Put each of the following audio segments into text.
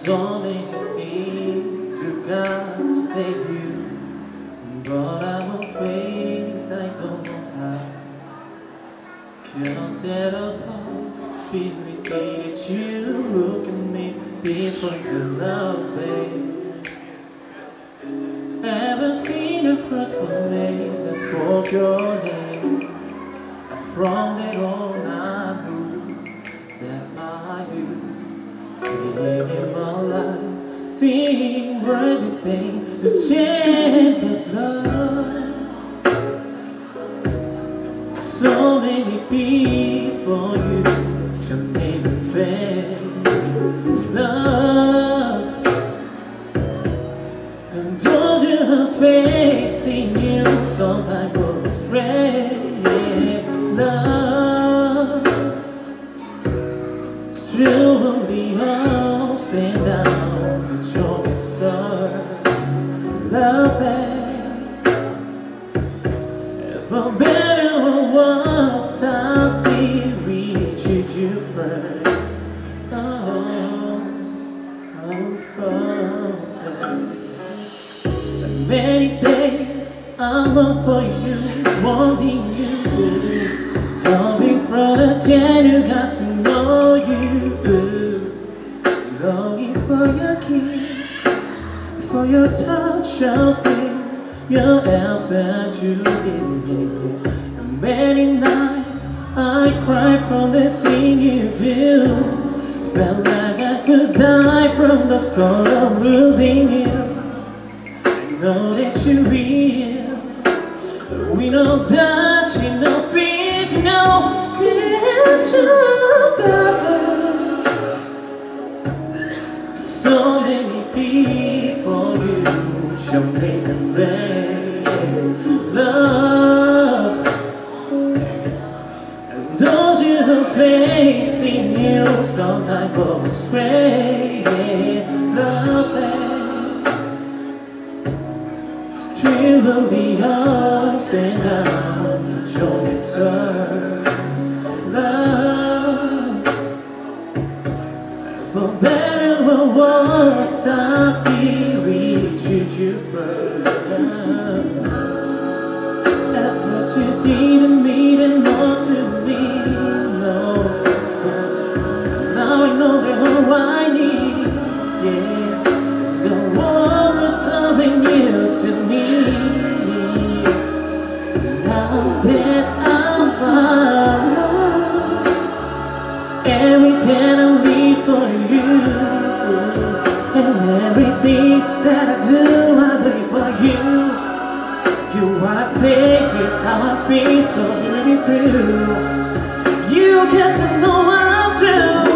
So many things you got to take you, but I'm afraid I don't know how. Can I set apart, feeling that you look at me different than love, babe. Haven't seen the first one made that spoke your name. From that on I knew that by you in my life, still worth this thing to champions love. So many people you should make a bad love, and don't you have facing you sometimes go astray. Love, still the ups and downs, the joy and sorrow. Love that, for better or worse, I'll still reach you first. Oh, and many days I long for you, wanting you, loving from the time you got to know you, longing for your kiss, for your touch of me, your answer to me. And many nights I cried from the scene you do, felt like I could die from the thought of losing you. I know that you're real, we know that you know fear, you know picture better. So many people you shall make a thing love, and don't you facing you sometimes go astray. Love that, through the ups and downs, the joy and sorrow. Love, for better or worse, I still reach you first. At first you didn't mean it most to me, no. Now I know that all I need, yeah. The world was something new to me. Now that I'm found, everything I need for you, and everything that I do for you. You wanna say is how I feel, so really true. You get to know what I'm through.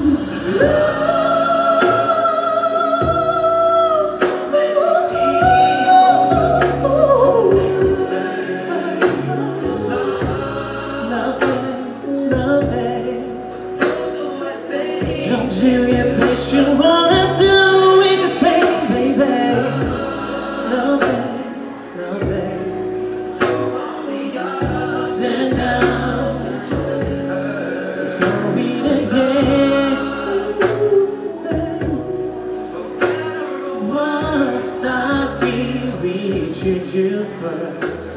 Don't you if you wanna do it, just baby. No, babe, no, babe. Sit down, it's gonna be the end. Once I see reach you first.